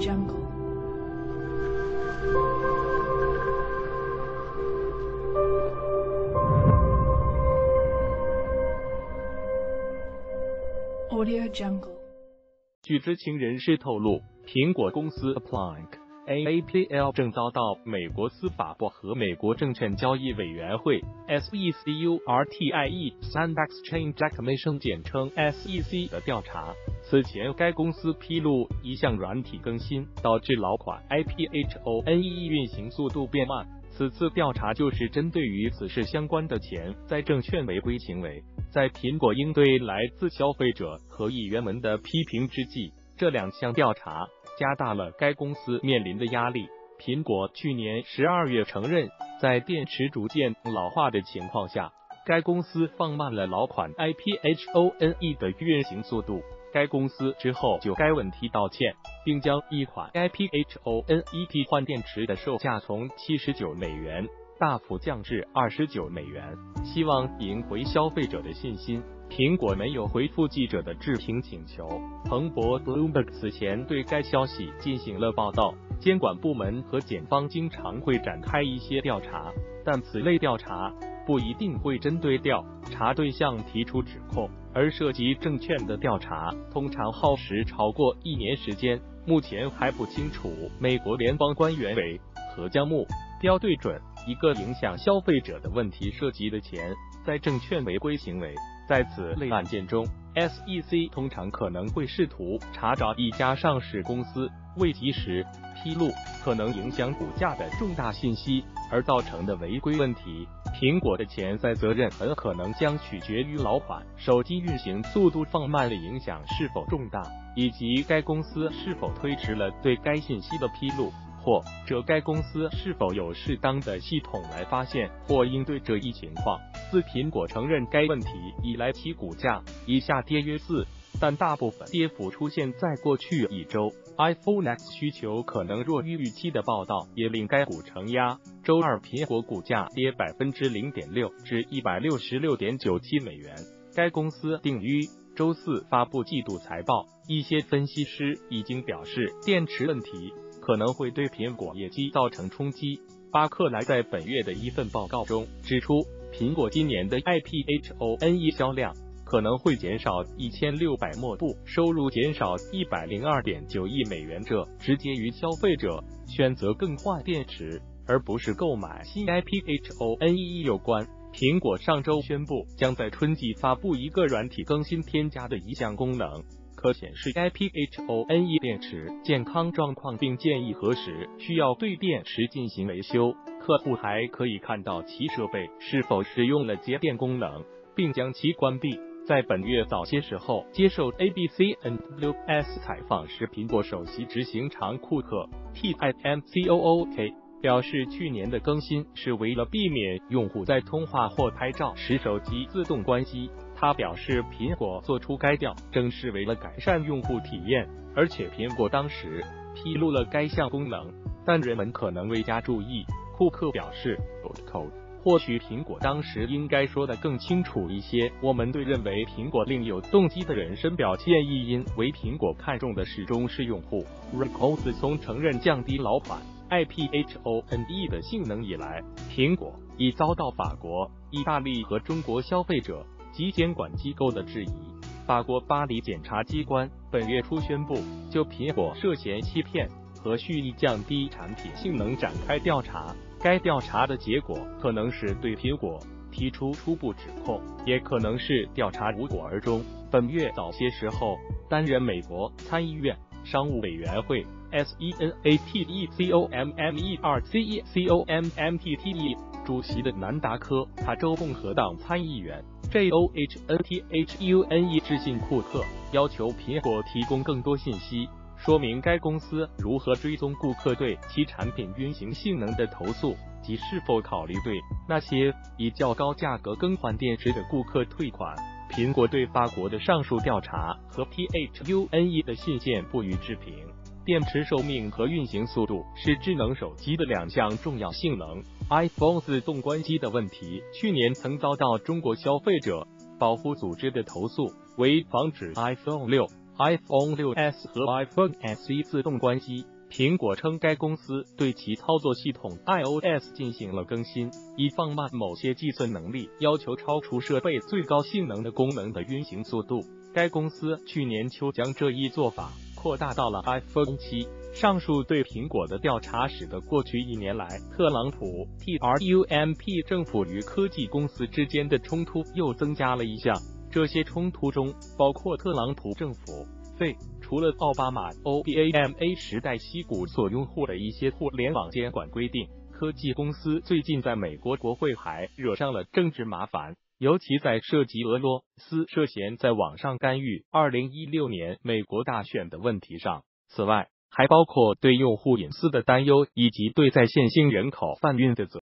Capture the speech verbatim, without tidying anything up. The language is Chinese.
Jungle. Audio Jungle. 据知情人士透露，苹果公司 Apple A P L 正遭到美国司法部和美国证券交易委员会 S E C U R T I E Stock Exchange Commission 简称 S E C 的调查。此前，该公司披露一项软体更新导致老款 iPhone 运行速度变慢。此次调查就是针对于此事相关的潜在证券违规行为。在苹果应对来自消费者和议员们的批评之际，这两项调查加大了该公司面临的压力。苹果去年十二月承认，在电池逐渐老化的情况下，该公司放慢了老款 iPhone 的运行速度。该公司之后就该问题道歉，并将一款 iPhone 替换电池的售价从七十九美元大幅降至二十九美元，希望赢回消费者的信心。苹果没有回复记者的置评请求。彭博 Bloomberg 此前对该消息进行了报道。监管部门和检方经常会展开一些调查，但此类调查不一定会针对调查对象提出指控，而涉及证券的调查通常耗时超过一年时间。目前还不清楚美国联邦官员委何将目标对准一个影响消费者的问题涉及的钱在证券违规行为。在此类案件中， S E C 通常可能会试图查找一家上市公司未及时披露可能影响股价的重大信息而造成的违规问题。苹果的潜在责任很可能将取决于老款手机运行速度放慢的影响是否重大，以及该公司是否推迟了对该信息的披露，或者该公司是否有适当的系统来发现或应对这一情况。自苹果承认该问题以来，其股价已下跌约四，但大部分跌幅出现在过去一周。iPhone X 需求可能弱于预期的报道也令该股承压。周二，苹果股价跌 百分之零点六 至 一百六十六点九七美元。该公司定于周四发布季度财报。一些分析师已经表示，电池问题可能会对苹果业绩造成冲击。巴克莱在本月的一份报告中指出，苹果今年的 iPhone 销量可能会减少一千六百莫部，收入减少 一百零二点九亿美元，这直接与消费者选择更换电池而不是购买新 iPhone 有关。苹果上周宣布将在春季发布一个软体更新添加的一项功能，可显示 iPhone 电池健康状况，并建议何时需要对电池进行维修。客户还可以看到其设备是否使用了节电功能，并将其关闭。在本月早些时候接受 A B C N W S 采访时，苹果首席执行长库克 T I M C O O K 表示，去年的更新是为了避免用户在通话或拍照时手机自动关机。他表示，苹果做出该调正是为了改善用户体验，而且苹果当时披露了该项功能，但人们可能未加注意。库克表示，或许苹果当时应该说得更清楚一些。我们对认为苹果另有动机的人深表歉意，因为苹果看重的始终是用户。Rico 自从承认降低老款 iPhone 的性能以来，苹果已遭到法国、意大利和中国消费者及监管机构的质疑。法国巴黎检察机关本月初宣布，就苹果涉嫌欺骗和蓄意降低产品性能展开调查。该调查的结果可能是对苹果提出初步指控，也可能是调查无果而终。本月早些时候，担任美国参议院商务委员会 S E N A T E C O M M E R C E C O M M T T E 主席的南达科他州共和党参议员 J O H N T H U N E 致信库克，要求苹果提供更多信息，说明该公司如何追踪顾客对其产品运行性能的投诉，及是否考虑对那些以较高价格更换电池的顾客退款。苹果对法国的上述调查和 T H U N E 的信件不予置评。电池寿命和运行速度是智能手机的两项重要性能。iPhone 自动关机的问题去年曾遭到中国消费者保护组织的投诉，为防止 iPhone 六 iPhone 六 S 和 iPhone S E 自动关机。苹果称该公司对其操作系统 iOS 进行了更新，以放慢某些计算能力要求超出设备最高性能的功能的运行速度。该公司去年秋将这一做法扩大到了 iPhone 七。上述对苹果的调查使得过去一年来特朗普 Trump 政府与科技公司之间的冲突又增加了一项。这些冲突中包括特朗普政府废除了奥巴马 O B A M A 时代矽谷所拥护的一些互联网监管规定。科技公司最近在美国国会还惹上了政治麻烦，尤其在涉及俄罗斯涉嫌在网上干预二零一六年美国大选的问题上。此外，还包括对用户隐私的担忧，以及对在线性人口贩运的责